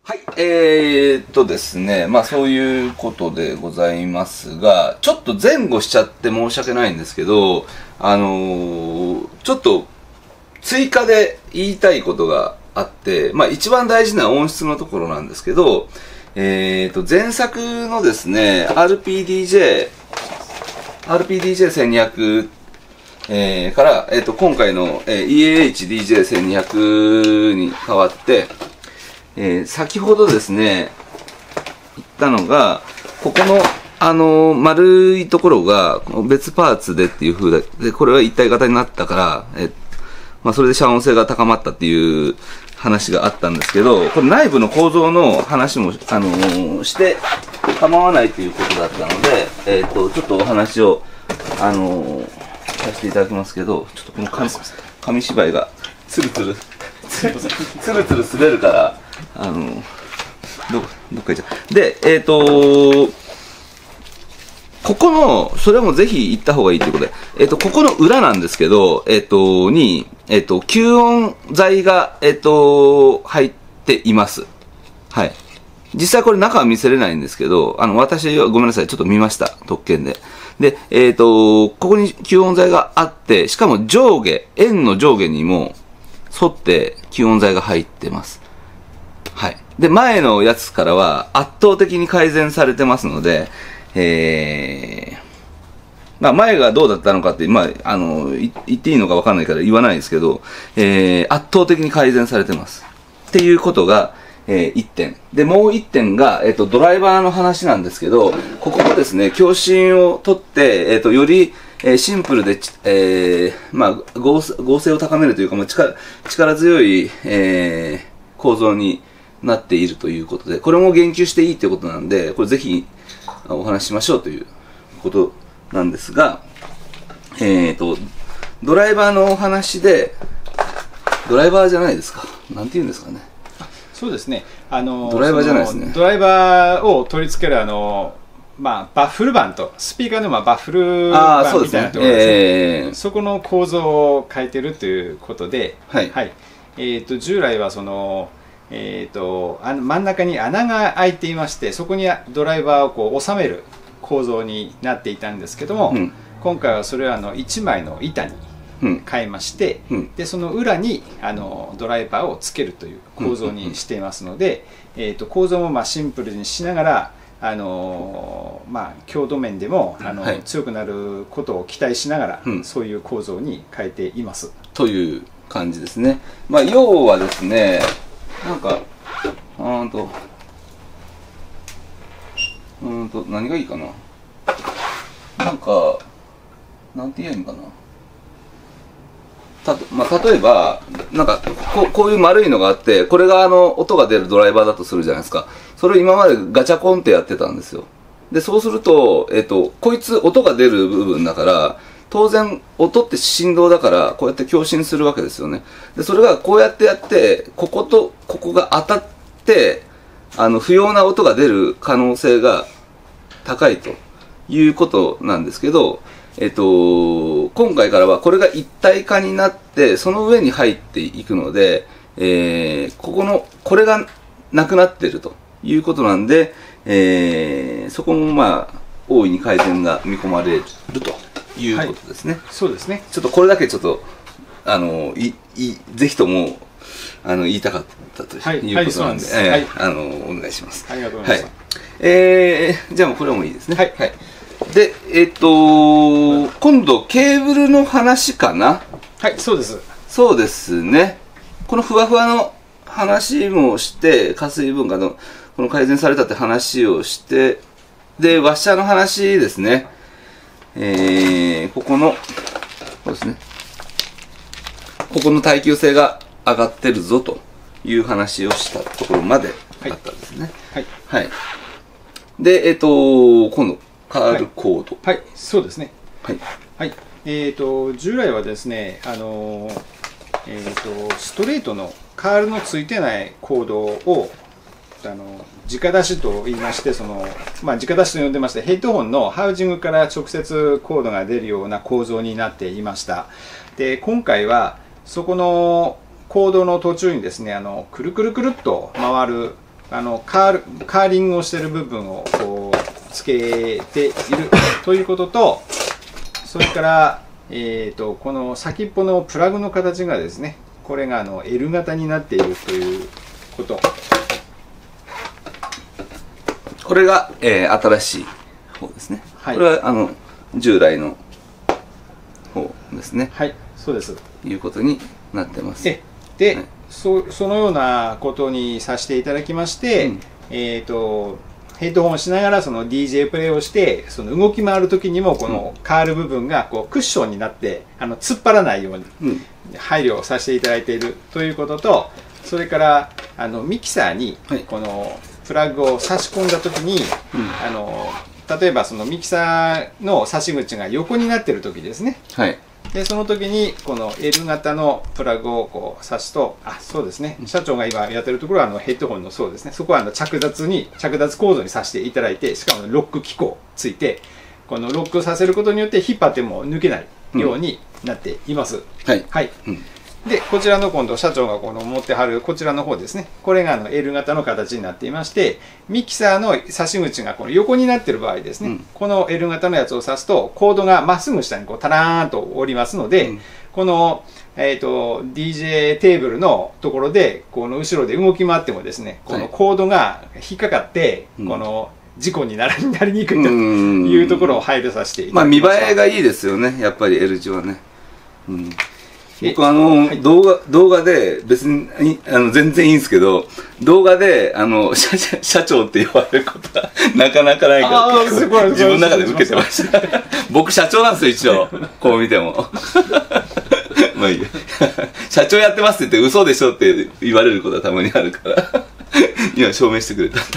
はい、ですね、そういうことでございますが、ちょっと前後しちゃって申し訳ないんですけど、ちょっと追加で言いたいことがあって、一番大事な音質のところなんですけど、前作のですね、RPDJ1200、から、今回の、EAH-DJ1200 に変わって、先ほどですね、言ったのが、ここの、丸いところが、別パーツでっていう風で、これは一体型になったから、それで遮音性が高まったっていう話があったんですけど、これ内部の構造の話も、して構わないということだったので、ちょっとお話を、させていただきますけど、ちょっとこの紙芝居が、ツルツル滑るから、どっか行っちゃう。で、ここの、それもぜひ行った方がいいということで、ここの裏なんですけど、吸音材が、入っています。はい。実際これ中は見せれないんですけど、私はごめんなさい、ちょっと見ました、特権で。で、ここに吸音材があって、しかも上下、円の上下にも沿って吸音材が入ってます。はい。で、前のやつからは圧倒的に改善されてますので、前がどうだったのかって、言っていいのかわかんないから言わないですけど、圧倒的に改善されてます。っていうことが、1点。で、もう1点が、ドライバーの話なんですけど、ここもですね、共振を取って、より、シンプルで、合成を高めるというか、力強い、構造になっているということで、これも言及していいということなんで、これぜひお話ししましょうということなんですが、ドライバーのお話で、ドライバーじゃないですか。なんて言うんですかね。 そうですね。 ドライバーじゃないですね。 ドライバーを取り付けるバッフル板と、スピーカーのバッフル板みたいなところですね。そこの構造を変えてるということで、 はい。 はい。従来は真ん中に穴が開いていまして、そこにドライバーをこう収める構造になっていたんですけども、今回はそれを1枚の板に変えまして、でその裏にドライバーをつけるという構造にしていますので、構造もシンプルにしながら強度面でも強くなることを期待しながら、そういう構造に変えています。 という感じですね。要はですね、何がいいかな。なんて言えばいいのかな。例えば、こういう丸いのがあって、これが音が出るドライバーだとするじゃないですか。それを今までガチャコンってやってたんですよ。で、そうすると、こいつ音が出る部分だから、当然、音って振動だから、こうやって共振するわけですよね。で、それがこうやってやって、こことここが当たって、不要な音が出る可能性が高いということなんですけど、今回からはこれが一体化になって、その上に入っていくので、これがなくなっているということなんで、そこも大いに改善が見込まれるということですね。 はい、そうですね。 ちょっとこれだけちょっと、ぜひとも、言いたかったということなんで、お願いします。 ありがとうございます。 じゃあもうこれもいいですね。 はい。 で、今度ケーブルの話かな。 はい、そうです。 そうですね。このふわふわの話もして、加水分化のこの改善されたって話をして、で、ワッシャーの話ですね。こうですね。ここの耐久性が上がってるぞという話をしたところまであったんですね。 はい。 はい。で、今度、カールコード。 はい、そうですね。 はい。 はい。従来はですね、ストレートのカールのついてないコードを直出しと言いまして、直出しと呼んでまして、ヘッドホンのハウジングから直接コードが出るような構造になっていました。で、今回はそこのコードの途中にですね、くるくるくるっと回るカーリングをしている部分をこうつけているということと、それから、この先っぽのプラグの形がですね、これがL 型になっているということ。 これが、新しい方ですね。はい、これは従来の方ですね。 はい、そうです。 いうことになってます。 で、はい、そのようなことにさせていただきまして、ヘッドホンをしながらその DJ プレイをして、その動き回る時にもこのカール部分がこうクッションになって突っ張らないように配慮をさせていただいているということと、それからミキサーにこのプラグを差し込んだ時に、例えばそのミキサーの差し口が横になっている時ですね。はい、でその時にこの L 型のプラグをこう挿すと、そうですね、社長が今やってるところはヘッドホンのそうですね、そこは着脱コードにさせていただいて、しかもロック機構ついて、このロックさせることによって引っ張っても抜けないようになっています。はい、はい、でこちらの今度社長がこの持ってはるこちらの方ですね、これがL 型の形になっていまして、ミキサーの差し口がこの横になっている場合ですね、この L 型のやつを挿すとコードがまっすぐ下にこうタラーンと降りますので、この、DJ テーブルのところでこの後ろで動き回ってもですね、このコードが引っかかって、この事故になりにくいというところを配慮させていただきました。 見栄えがいいですよね、やっぱり L 字はね。僕はい、動画で別に全然いいんですけど、動画で社長って呼ばれることはなかなかないから自分の中で受けてました。僕社長なんですよ、一応こう見ても。まあいいや、社長やってますって言って嘘でしょって言われることはたまにあるから今証明してくれた。はい、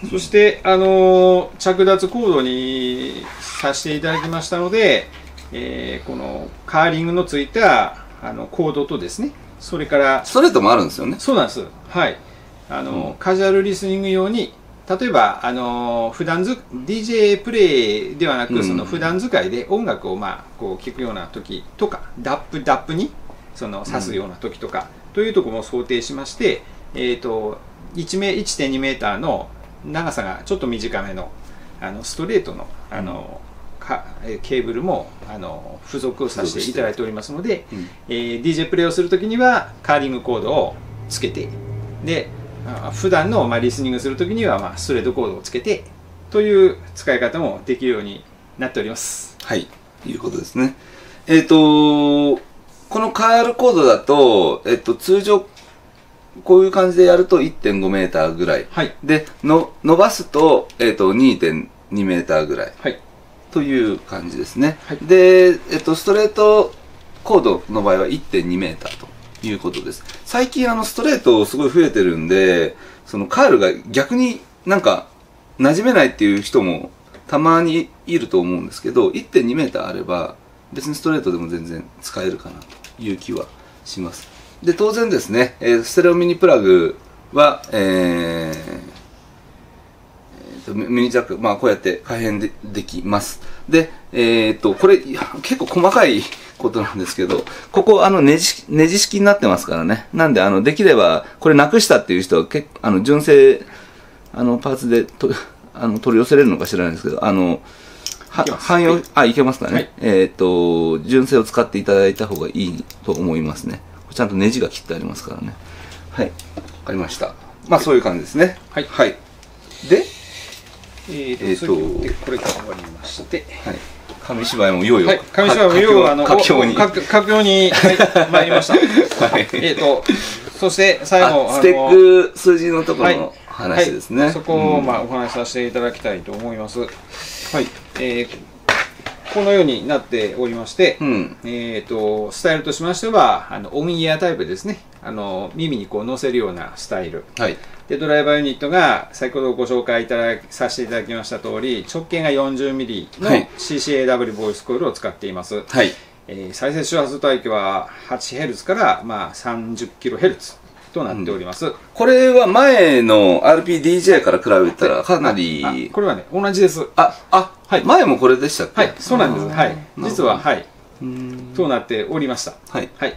そして着脱コードにさせていただきましたので、このカーリングのついたコードとですね、それからストレートもあるんですよね。 そうなんです。はい、カジュアルリスニング用に、例えば普段DJ プレイではなく、その普段使いで音楽をこう聴くような時とか、ダップにその挿すような時とか、というところも想定しまして、1.2 メーターの長さがちょっと短めのストレートのケーブルも付属させていただいておりますので、DJ プレイをするときにはカーリングコードをつけて、で普段のリスニングするときにはストレートコードをつけてという使い方もできるようになっております。 はい、いうことですね。このカールコードだと、通常こういう感じでやると 1.5 メーターぐらい、はい、で伸ばすと、2.2 メーターぐらい、はい、という感じですね。はい、で、ストレートコードの場合は 1.2 メーターということです。最近ストレートすごい増えてるんで、そのカールが逆になんか馴染めないっていう人もたまにいると思うんですけど、 1.2 メーターあれば別にストレートでも全然使えるかなという気はします。で、当然ですね、ステレオミニプラグは、ミニジャック、こうやって改変できます。で、これ、結構細かいことなんですけど、ここ、ネジ式になってますからね。なんで、できれば、これなくしたっていう人は、純正、パーツで取り寄せれるのか知らないんですけど、汎用、いけますかね。はい、純正を使っていただいた方がいいと思いますね。ちゃんとネジが切ってありますからね。はい。わかりました。そういう感じですね。はい。はい。で、 これが終わりまして、 はい、紙芝居も用意を、はい、 紙芝居も用意を佳境に参りました。はい、そして最後スペック数字のところの話ですね。 はい、そこをお話しさせていただきたいと思います。はい。このようになっておりまして、スタイルとしましてはオンイヤータイプですね。耳にこう乗せるようなスタイル。はい。でドライバーユニットが先ほどご紹介させていただきました通り、直径が 40mm の CCAW ボイスコイルを使っています。はい。再生周波数帯域は 8Hz から30kHz となっております。 これは前の RPDJ から比べたらかなり、 これはね同じです。 はい、前もこれでしたっけ？ はい、そうなんです。はい、実ははいそうなっておりました。はい。はい。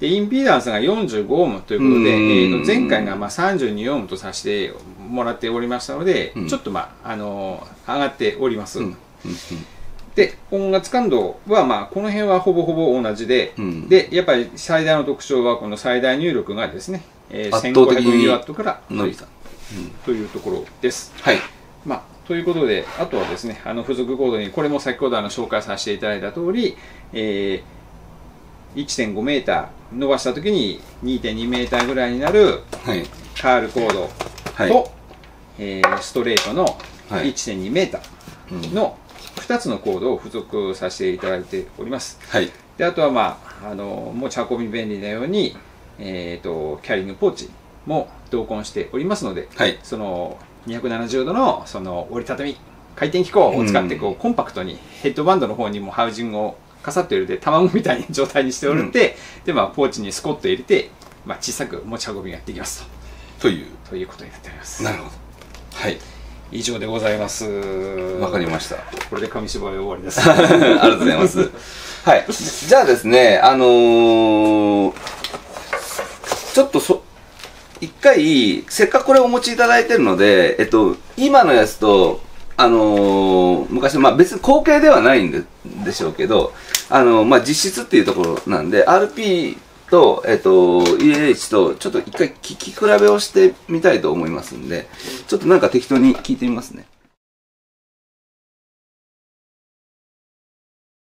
でインピーダンスが45オームということで、前回が32オームとさせてもらっておりましたので、ちょっと上がっております。で音圧感度はこの辺はほぼほぼ同じで、でやっぱり最大の特徴はこの最大入力がですね、1500W から伸びたというところです。はい。ということで、あとはですね、付属コードに、これも先ほど紹介させていただいた通り、1.5 メーター伸ばしたときに 2.2 メーターぐらいになるカールコードと、ストレートの 1.2 メーターの2つのコードを付属させていただいております。であとは、持ち運び便利なように、キャリングポーチも同梱しておりますので、その270度のその折りたたみ回転機構を使ってコンパクトにヘッドバンドの方にもハウジングをかさって入れて卵みたいな状態にしておいて、でポーチにスコッと入れて、小さく持ち運びができますということになっております。 なるほど。はい。 以上でございます。 わかりました。 これで紙芝居終わりです。 ありがとうございます。はい。じゃあですね、ちょっと一回、せっかくこれをお持ちいただいてるので、今のやつと、昔の、別に後継ではないんでしょうけど、実質っていうところなんで、RP と、ELH と、ちょっと一回聞き比べをしてみたいと思いますんで、ちょっとなんか適当に聞いてみますね。